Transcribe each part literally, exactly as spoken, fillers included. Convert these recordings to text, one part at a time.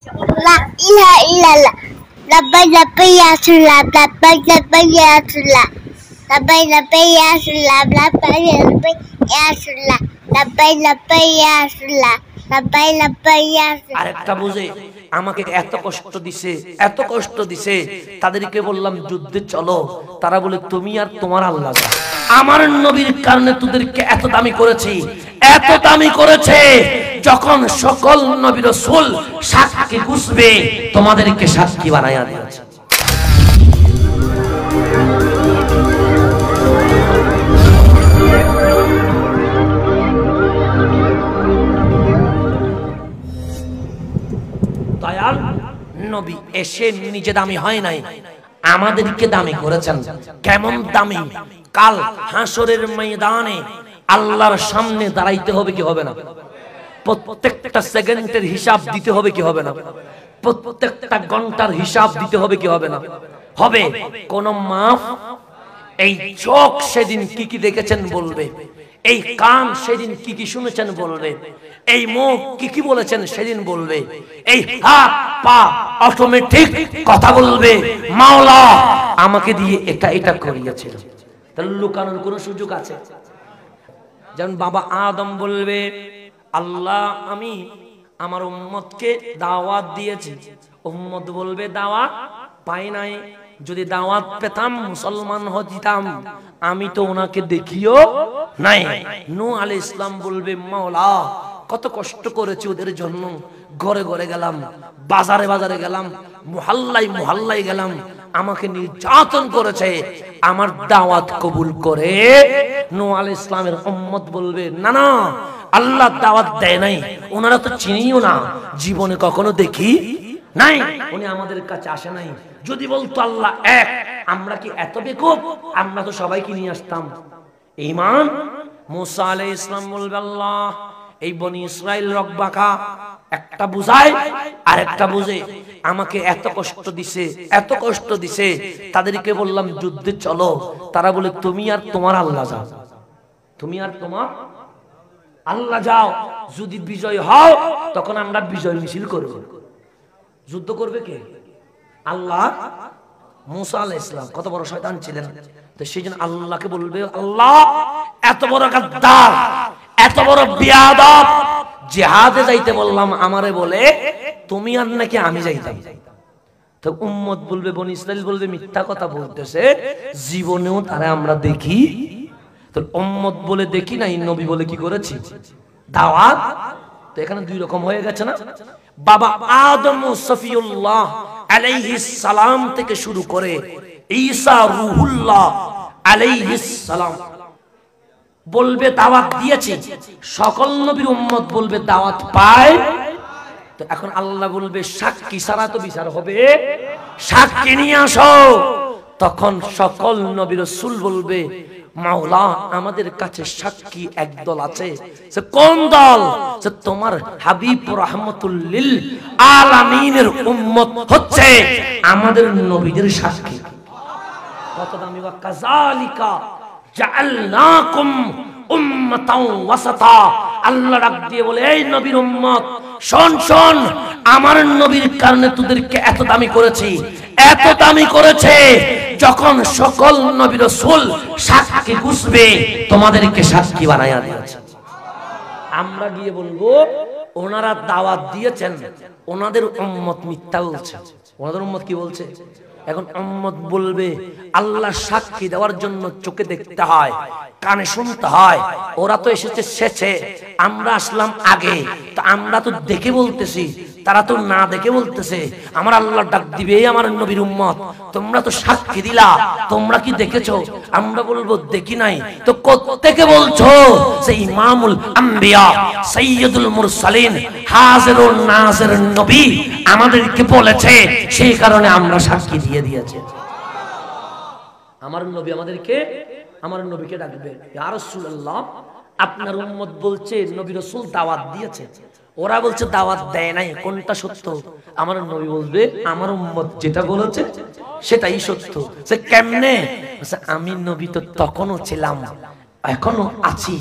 La ilaha illallah. Labbaik labbaik ya Rasulullah. Labbaik labbaik ya Rasulullah. Labbaik labbaik ya Rasulullah. Labbaik labbaik ya Rasulullah. Labbaik labbaik ya Rasulullah. Labbaik labbaik ya Rasulullah. আরেকটা বুঝে আমাকে এত কষ্ট দিছে এত কষ্ট দিছে তাদেরকে বললাম যুদ্ধে চলো, তারা বলে তুমি আর তোমার আল্লাহ যা। আমার নবীর কারণে তোদেরকে এত দামি করেছি, এত দামি করেছে, যখন সকল নবী রাসূল সাক্ষী ঘুষবে তোমাদেরকে সাক্ষী বানায়া দিয়েছে। দয়াল নবী এসে নিজে দামি হয় নাই, আমাদেরকে দামি করেছেন। কেমন দামি? কাল হাসরের ময়দানে আল্লাহর সামনে দাঁড়াইতে হবে কি হবে না? প্রত্যেকটা সেকেন্ডের হিসাব দিতে হবে কি হবে না? প্রত্যেকটা ঘন্টার হিসাব দিতে হবে কি হবে না? হবে। কোন মাফ? এই চোখ সেদিন কি কি দেখেছেন বলবে, এই কান সেদিন কি কি শুনেছেন বলবে, এই মুখ কি কি বলেছেন সেদিন বলবে, এই হাত পা অটোমেটিক কথা বলবে, মাওলা আমাকে দিয়ে এটা এটা করিয়েছিল। তাহলে লুকানোর কোনো সুযোগ আছে? যেমন বাবা আদম বলবে আল্লাহ আমি আমার উম্মতকে দাওয়াত দিয়েছি, উম্মত বলবে দাওয়াত পাই নাই, যদি দাওয়াত পেতাম মুসলমান হতাম, আমি তো ওনাকে দেখিও নাই। নূহ আলাইহিস সালাম বলবে মাওলা কত কষ্ট করেছি ওদের জন্য, ঘরে ঘরে গেলাম, বাজারে বাজারে গেলাম, মুহাল্লায় মুহাল্লায় গেলাম, আমাকে নির্যাতন করেছে, আমার দাওয়াত কবুল করে। নূহ আলাইহিস সালামের উম্মত বলবে না না আল্লাহ দাওয়াত দেয় নাই, ওনারা তো চিনিও না, জীবনে কখনো দেখি নাই, উনি আমাদের কাছে আসে নাই। যদি বলতো আল্লাহ এক, আমরা কি এত বেকুব? আমরা তো সবাইকে নিয়ে আসতাম ঈমান। মুসা আলাইহিস সালাম বলবে আল্লাহ এই বনি ইসরাইল রকবাকা, একটা বুঝায় আর একটা বুঝে, আমাকে এত কষ্ট দিছে এত কষ্ট দিছে, তাদেরকে বললাম যুদ্ধে চলো, তারা বলে তুমি আর তোমার আল্লাহ যাও, তুমি আর তোমার আল্লাহ যাও, যদি বিজয় হও তখন আমরা বিজয় মিছিল করব। যুদ্ধ করবে কে? আল্লাহ। মুসা আলাইহিস সালাম কত বড় শয়তান ছিলেন, তো সেজন্য আল্লাহকে বলবে আল্লাহ এত বড় গাদ্দার, এত বড় বিয়াদব, জিহাদে যাইতে বললাম আমারে বলে তুমি আর নাকি আমি যাইতাম। তো উম্মত বলবে, বনি ইসরাইল বলবে মিথ্যা কথা বলতেছে, জীবনেও তারা আমরা দেখি। তো উম্মত বলে দেখি নাই, নবী বলে কি করেছি? দাওয়াত। তো এখানে দুই রকম হয়ে গেছে না? বাবা আদম সফিউল্লাহ আলাইহিস সালাম থেকে শুরু করে ঈসা রূহুল্লাহ আলাইহিস সালাম বলবে দাওয়াত দিয়েছে, সকল নবীর উম্মত বলবে দাওয়াত পায়। তো এখন আল্লাহ বলবে সাক্ষী ছাড়া তো বিচার হবে, সাক্ষী নিয়ে আসো। তখন সকল নবী রাসূল বলবে মাওলা আমাদের কাছে সাক্ষী একদল আছে। সে কোন দল? সে তোমার হাবিব রাহমাতুল লিল আলামিনের উম্মত হচ্ছে আমাদের নবীদের সাক্ষী। কত দামি ওয়া কাযালিকা জাআলনাকুম উম্মাতাও ওয়াসাতা। আল্লাহ ডাক দিয়ে বলে এই নবীর উম্মত শোন শোন, আমার নবীর কারণে তোদেরকে এত দামি করেছি, এত দামি করেছে, যখন সকল নবী রাসূল সাক্ষী ঘুষবে তোমাদেরকে সাক্ষী বানায়া দিয়েছে। আমরা গিয়ে বলবো ওনারা দাওয়াত দিয়েছেন, ওনাদের উম্মত মিথ্যা বলছে। ওনাদের উম্মত কি বলছে? এখন উম্মত বলবে আল্লাহ সাক্ষী দেওয়ার জন্য চোখে দেখতে হয়, কানে শুনতে হয়, ওরা তো এসেছে শেষে, আমরা আসলাম আগে, তো আমরা তো দেখে বলতেছি, তারা তো না দেখে বলতেছে। আমার আল্লাহ ডাক দিবে আমার নবীর উম্মত তোমরা তো সাক্ষী দিলা, তোমরা কি দেখেছো? আমরা বলবো দেখি নাই। তো কোত্থেকে বলছো? সেই ইমামুল আম্বিয়া সাইয়্যিদুল মুরসালিন হাজিরুন নাজির নবী আমাদেরকে বলেছে, সেই কারণে আমরা সাক্ষী দিয়ে দিয়েছি। আমার নবী আমাদেরকে, আমার নবীকে ডাকবে ইয়া রাসূলুল্লাহ আপনার উম্মত বলছে নবী রাসূল দাওয়াত দিয়েছে, ওরা বলছে দাওয়াত দেয় নাই, কোনটা সত্য? আমার নবী বলবে আমার উম্মত যেটা বলেছে সেটাই সত্য। সে কেমনে? আমি নবী তো তখনও ছিলাম, এখনো আছি,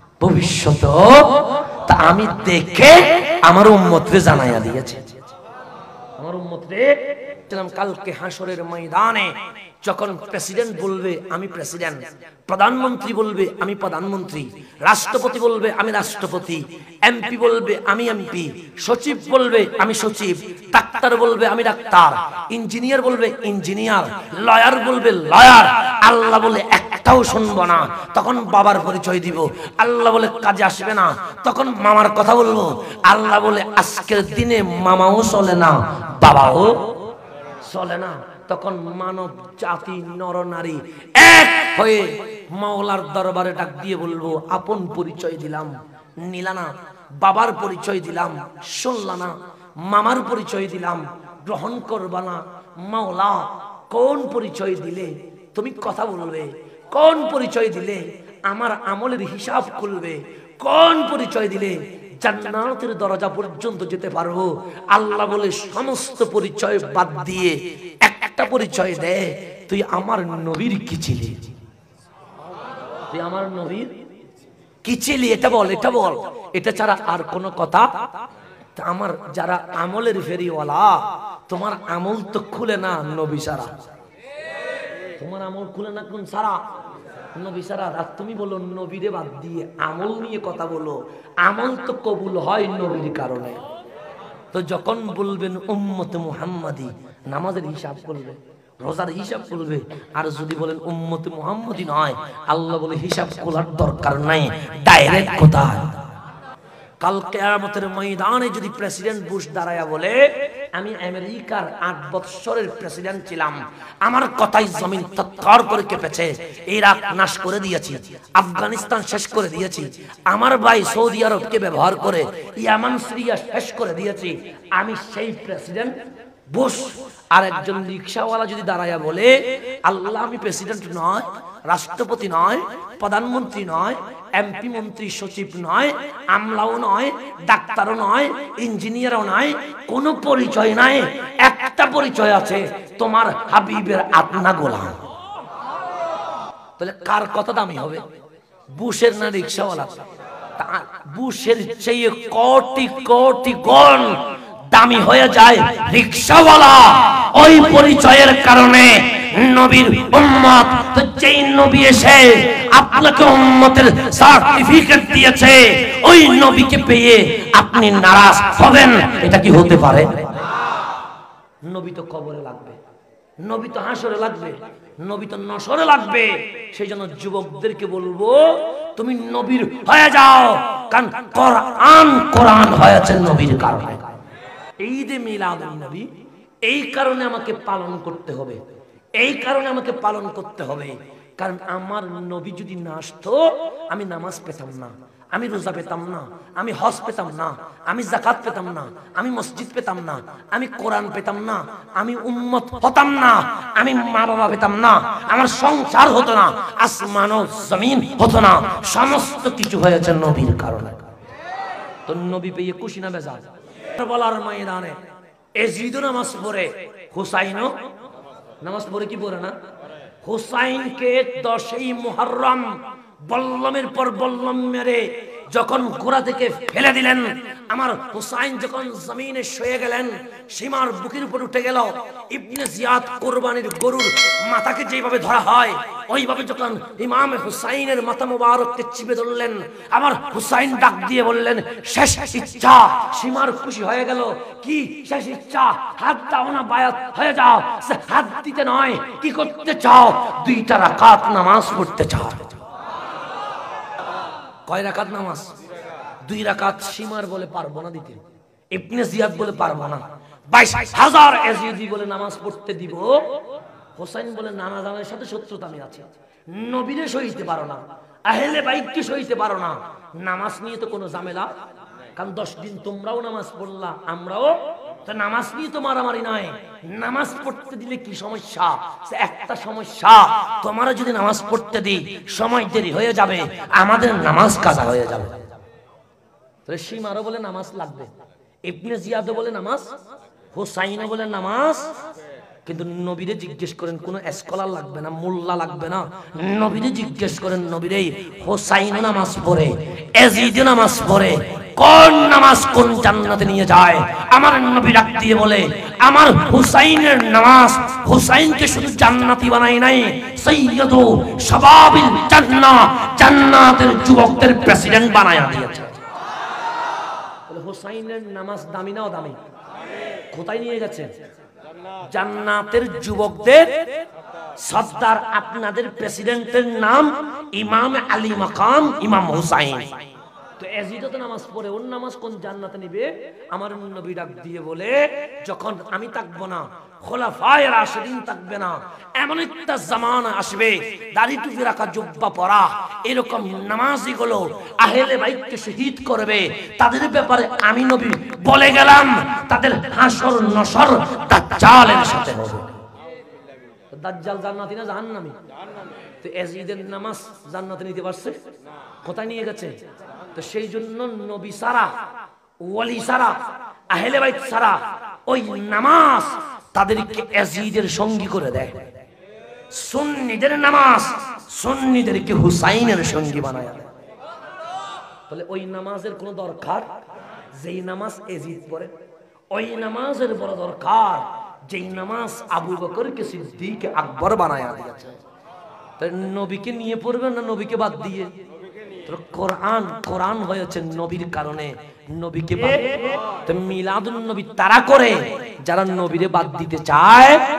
ভবিষ্যতেও তা আমি দেখে আমার উম্মতকে জানাইয়া দিয়েছি। আমার উম্মত রে, কালকে হাসরের ময়দানে যখন প্রেসিডেন্ট বলবে আমি প্রেসিডেন্ট, প্রধানমন্ত্রী বলবে আমি প্রধানমন্ত্রী, রাষ্ট্রপতি বলবে আমি রাষ্ট্রপতি, এমপি বলবে আমি এমপি, সচিব বলবে আমি সচিব, ডাক্তার বলবে আমি ডাক্তার, ইঞ্জিনিয়ার বলবে ইঞ্জিনিয়ার, লয়ার বলবে লয়ার, আল্লাহ বলে একটাও শুনবো না, তখন বাবার পরিচয় দিব। আল্লাহ বলে কাজে আসবে না, তখন মামার কথা বলবো। আল্লাহ বলে আজকের দিনে মামাও চলে না, বাবাও চলে না। তখন মানব জাতি নর নারী এক হয়ে মাওলার দরবারে ডাক দিয়ে বলবো আপন পরিচয় দিলাম, নিলা না। বাবার পরিচয় দিলাম, শুনলা না। মামার পরিচয় দিলাম, গ্রহণ করবা না। মাওলা কোন পরিচয় দিলে তুমি কথা বলবে, কোন পরিচয় দিলে আমার আমলের হিসাব খুলবে, কোন পরিচয় দিলে জান্নাতের দরজা পর্যন্ত যেতে পারবো। আল্লাহ বলে সমস্ত পরিচয় বাদ দিয়ে একটা পরিচয় দে, তুই আমার নবীর কি ছিলি, তুই আমার নবীর কি ছিলি, এটা বল, এটা বল। এটা ছাড়া আর কোনো কথা। আমার যারা আমলের ফেরিওয়ালা, তোমার আমল তো খুলে না নবী সারা, তোমার আমল খুলে না কোন সারা, নবী সারা। আর তুমি বলো নবীরে বাদ দিয়ে আমল নিয়ে কথা বলো, আমল তো কবুল হয় নবীর কারণে। তো যখন বলবেন উম্মতে মুহাম্মাদি, নামাজের হিসাব করবে, রোজার হিসাব করবে। আর যদি বলেন উম্মতে মুহাম্মাদি নয়, আল্লাহ বলে হিসাব করার দরকার নাই, ডাইরেক্ট কোথায়। কাল কিয়ামতের ময়দানে যদি প্রেসিডেন্ট বুশ দাঁড়ায়া বলে আমি আমেরিকার আট বছরের প্রেসিডেন্ট ছিলাম, আমার কথাই জমিন তৎকর করে কেঁপেছে, ইরাক নাশ করে দিয়েছি, আফগানিস্তান শেষ করে দিয়েছি, আমার ভাই সৌদি আরবকে ব্যবহার করে ইয়ামান সিরিয়া শেষ করে দিয়েছি, আমি সেই প্রেসিডেন্ট বুশ। আর একজন রিকশাওয়ালা যদি দাঁড়ায়া বলে আল্লাহ আমি প্রেসিডেন্ট নয়, রাষ্ট্রপতি নয়, প্রধানমন্ত্রী নয়, এমপি মন্ত্রী সচিব নয়, আমলাও নয়, ডাক্তারও নয়, ইঞ্জিনিয়ারও নয়, কোনো পরিচয় নাই, একটা পরিচয় আছে, তোমার হাবিবের আপনা গোলাম। তাহলে কার কথা দামি হবে, বুশের না রিকশাওয়ালা? বুশের চেয়ে কোটি কোটি গুণ দামি হয়ে যায় রিকশাওয়ালা। ওই পরিচয়ের কারণে নবীর উম্মত, তো যেই নবী এসে আপনাকে উম্মতের সার্টিফিকেট দিয়েছে, ওই নবীকে পেয়ে আপনি নারাজ হবেন, এটা কি হতে পারে? নবী তো কবরে লাগবে, নবী তো হাসরে লাগবে, নবী তো নসরে লাগবে। সেই জন্য যুবকদেরকে বলবো তুমি নবীর হয়ে যাও, কারণ কোরআন কোরআন হয়েছে নবীর কারণে। ঈদে মিলাদুন নবী এই কারণে আমাকে পালন করতে হবে, এই কারণে আমাকে পালন করতে হবে, কারণ আমার নবী যদি না আসতো আমি নামাজ পেতাম না, আমি রোজা পেতাম না, আমি হজ পেতাম না, আমি যাকাত পেতাম না, আমি মসজিদ পেতাম না, আমি কোরআন পেতাম না, আমি উম্মত হতাম না, আমি মা বাবা পেতাম না, আমার সংসার হতো না, আসমান ও জমিন হতো না। সমস্ত কিছু হয়েছে নবীর কারণে। তো নবী পেয়ে খুশি না বেজার? বলার ময়দানে এজিদও নামাজ পড়ে, হুসাইনও নামাজ পড়ে, কি পড়ে না? হুসাইনকে দশই মুহররম বল্লমের পর বল্লম মেরে যখন ঘোড়া থেকে ফেলে দিলেন, আমার হুসাইন যখন জমিনে শুয়ে গেলেন, সীমার বুকের উপর উঠে গেল। ইবনে জিয়াদ কুরবানির গরুর মাথাকে যেভাবে ধরা হয়, ওইভাবে যখন ইমাম হুসাইনের মাথা মোবারককে চিপে ধরলেন, আমার হুসাইন ডাক দিয়ে বললেন শেষ ইচ্ছা। সীমার খুশি হয়ে গেল, কি শেষ ইচ্ছা? হাত দাও না, বায়াত হয়ে যাও। হাত দিতে নয়, কি করতে চাও? দুইটা রাকাত নামাজ পড়তে চাও। কয় রাকাত নামাজ? দুই রাকাত। সীমার বলে পারবো না দিতে, ইবনে জিয়াদ বলে পারবো না, বাইশ হাজার এজিদি বলে নামাজ পড়তে দিব। হোসাইন বলে নানা জানের সাথে শত্রুতা আমি আছি, নবীরে সইতে পারো না, আহলে বাইতকে সইতে পারো না, নামাজ নিয়ে তো কোনো ঝামেলা। কারণ দশ দিন তোমরাও নামাজ পড়লা, আমরাও, তো নামাজ নিয়ে তো মারামারি নয়। নামাজ পড়তে দিলে কি সমস্যা? একটা সমস্যা, তোমারও যদি নামাজ পড়তে দিই সময় দেরি হয়ে যাবে, আমাদের নামাজ কাজা হয়ে যাবে। তাহলে সীমারও বলে নামাজ লাগবে, ইবনে জিয়াদও বলে নামাজ, হুসাইনও বলে নামাজ। কিন্তু নবীরে জিজ্ঞেস করেন, কোন স্কলার লাগবে না, মোল্লা লাগবে না, নবীরে জিজ্ঞেস করেন, নবীরে হুসাইনও নামাজ পড়ে, এজিদও নামাজ পড়ে, কোন নামাজ কোন জান্নাতে নিয়ে যায়। আমার নবী ডাক দিয়ে বলে, আমার হুসাইনের নামাজ হুসাইনকে শুধু জান্নাতি বানায় নাই, সাইয়্যিদু শাবাবিল জান্নাহ, জান্নাতের যুবকদের প্রেসিডেন্ট বানায়া দিয়েছে। বলে হুসাইনের নামাজ দামি নাও দামি? কোথায় নিয়ে গেছে? জান্নাতের যুবকদের সর্দার। আপনাদের প্রেসিডেন্টের নাম ইমাম আলী মাকাম ইমাম হুসাইন। তো এজিদও তো নামাজ পড়ে, ওর নামাজ কোন জান্নাতে নিবে? আমার নবী ডাক দিয়ে বলে, যখন আমি থাকবো না, খোলাফায়ে রাশিদিন থাকবে না, এমন একটা জামানা আসবে দাড়ি টুপি রাখা, জুব্বা পরা, এরকম নামাজি গুলো আহলে বাইতকে শহীদ করবে। তাদের ব্যাপারে আমি নবী বলে গেলাম, তাদের হাসর নসর দাজ্জালের সাথে হবে। দাজ্জাল জান্নাতি না জাহান্নামী? তো এজিদের নামাজ জান্নাতে নিতে পারছে? কোথায় নিয়ে গেছে? তো সেই জন্য নবী সারা, ওয়ালি সারা, আহলে বাইত সারা ওই নামাজ তাদেরকে এজিদের সঙ্গী করে দেয়। সুন্নিদের নামাজ সুন্নিদেরকে হুসাইনের সঙ্গী বানায়। বলে ওই নামাজের কোনো দরকার যেই নামাজ এজিদ পড়ে, ওই নামাজের বড় দরকার যেই নামাজ আবু বকরকে সিদ্দিক আকবর বানায়া দিয়েছে। তাই নবীকে নিয়ে পড়বেন না নবীকে বাদ দিয়ে? কোরআন কোরআন হয়েছে নবীর কারণে, নবীকে বাদ। তো মিলাদুন নবী তারা করে যারা নবীরে বাদ দিতে চায়।